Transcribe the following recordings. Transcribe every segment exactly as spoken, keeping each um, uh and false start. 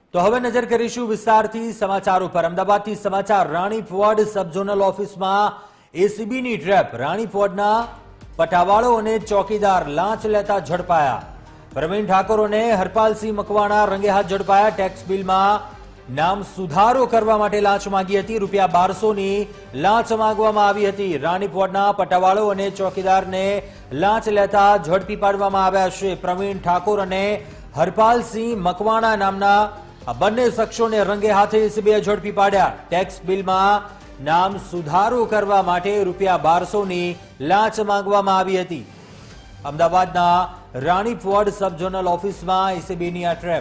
તો હવે નજર કરીશું વિસ્તારથી સમાચારો પર। અમદાવાદથી સમાચાર। રાણીપ સબ ઝોનલ ઓફિસમાં એસીબીની ટ્રેપ। રાણીપના પટાવાળો અને ચોકીદાર લાંચ લેતા ઝડપાયા। પ્રવીણ ઠાકોર અને હરપાલસિંહ મકવાણા રંગે હાથ ઝડપાયા। ટેક્સ બિલમાં નામ સુધારો કરવા માટે લાંચ માંગી હતી। રૂપિયા બારસો ની લાંચ માંગવામાં આવી હતી। રાણીપના પટાવાળો અને ચોકીદારને લાંચ લેતા ઝડપી પાડવામાં આવ્યા છે। પ્રવીણ ઠાકોર અને હરપાલસિંહ મકવાણા નામના આ બંને શખ્સોને રંગે હાથે એસીબીએ ઝડપી પાડ્યા। ટેક્સ બિલમાં નામ સુધારો કરવા માટે રૂપિયા બારસો ની લાંચ માંગવામાં આવી હતી। અમદાવાદના રાણીપ સબ ઝોનલ ઓફિસમાં એસીબીની આ ટ્રેપ।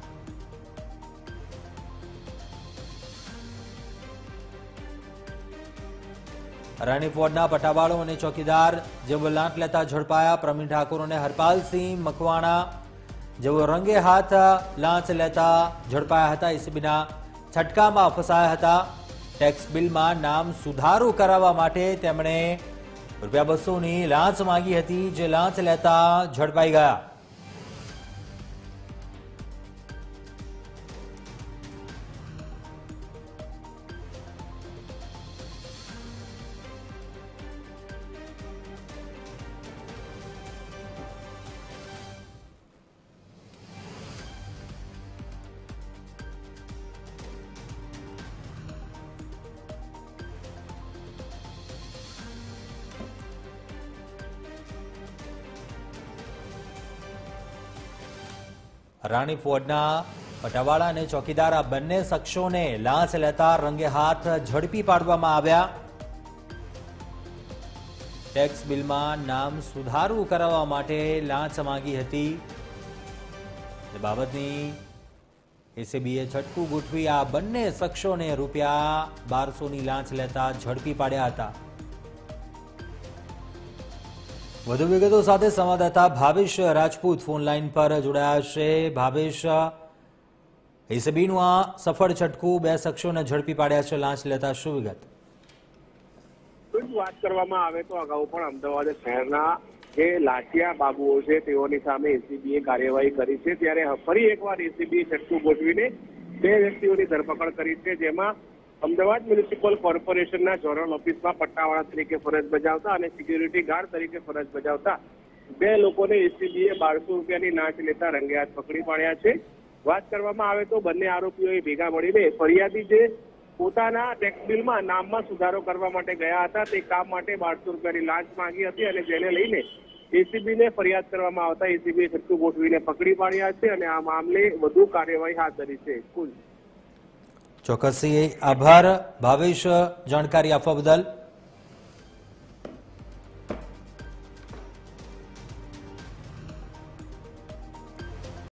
રાણીપના પટાવાળો અને ચોકીદાર જેઓ લાંચ લેતા ઝડપાયા। પ્રવીણ ઠાકોર અને હરપાલસિંહ મકવાણા જેઓ રંગે હાથ લાંચ લેતા ઝડપાયા હતા। એસીબીના છટકામાં ફસાયા હતા। ટેક્સ બિલમાં નામ સુધારો કરાવવા માટે તેમણે રૂપિયા બસો ની લાંચ માંગી હતી, જે લાંચ લેતા ઝડપાઈ ગયા। રાણીપના પટાવાળા અને ચોકીદાર આ બંને શખ્સોને લાંચ લેતા રંગે હાથ ઝડપી પાડવામાં આવ્યા। ટેક્સ બિલમાં નામ સુધારો કરાવવા માટે લાંચ માંગી હતી। એ બાબતની એસીબીએ છટકું ગોઠવી આ બંને શખ્સોને રૂપિયા બારસો ની લાંચ લેતા ઝડપી પાડ્યા હતા। વધુ વિગતો સાથે સંવાદદાતા ભાવેશ રાજપૂત ફોન લાઈન પર જોડાયા છે। ભાવેશ, એસીબીનું આ સફળ છટકું, બે શખ્સોને ઝડપી પાડ્યા છે લાંચ લેતા, શું વિગત? વાત કરવામાં આવે તો અગાઉ પણ અમદાવાદ શહેરના જે લાઠિયા બાબુઓ છે તેઓની સામે એસીબીએ કાર્યવાહી કરી છે, ત્યારે ફરી એકવાર એસીબીએ છટકું ગોઠવીને બે વ્યક્તિઓની ધરપકડ કરી છે, જેમાં અમદાવાદ મ્યુનિસિપલ કોર્પોરેશનના ઝોનલ ઓફિસમાં પટ્ટાવાળા તરીકે ફરજ બજાવતા અને સિક્યુરિટી ગાર્ડ તરીકે ફરજ બજાવતા બે લોકોને એસીબીએ બારસો રૂપિયાની લાંચ લેતા રંગે હાથ પકડી પાડ્યા છે। વાત કરવામાં આવે તો બંને આરોપીઓએ ભેગા મળીને ફરિયાદી જે પોતાના ટેક્સ બિલમાં નામમાં સુધારો કરવા માટે ગયા હતા તે કામ માટે બારસો રૂપિયાની લાંચ માંગી હતી, અને જેને લઈને એસીબીને ફરિયાદ કરવામાં આવતા એસીબીએ છટકું ગોઠવીને પકડી પાડ્યા છે અને આ મામલે વધુ કાર્યવાહી હાથ ધરી છે। કુલ ચોક્કસી આભાર ભાવેશ, જાણકારી આપવા બદલ।